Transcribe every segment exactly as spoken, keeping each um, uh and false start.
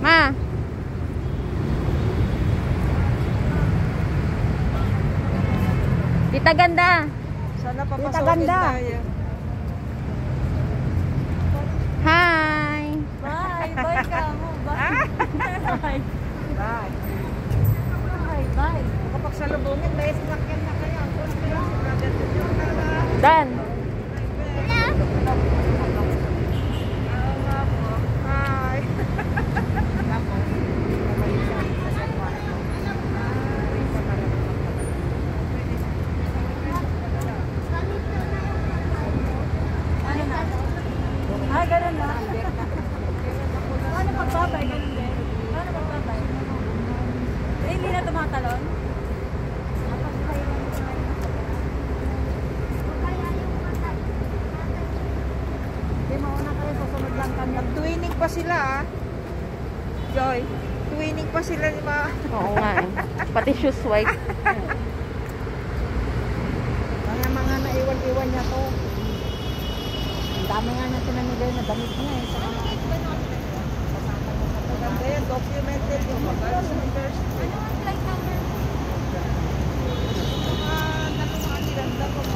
Ma. Tita Ganda. Sana Tita papasok Ganda. tayo. Hi. Bye. Bye ka mo. Bye. Bye. Bye. Bye. Bye. Kapag salubungin, may sinakyan na kayo. Dan. Hi. Ay, ganun na. Ano pagbabay? Ganun din. Ano pagbabay? Eh, hindi na tumatalon? Hindi, mauna kayo. Susunod lang kami. Nag-twinning pa sila ah. Joy, twinning pa sila ni Ma. Oo nga eh. Pati shoes white. Mga mga naiwan-iwan niya to. Ang dami nga na tinamigay na damit niya eh. Sa mga Maganda yan, documented yung mga sneakers. Ah, nakuha ni Randa ko.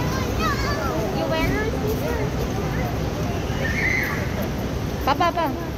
Papa, pa.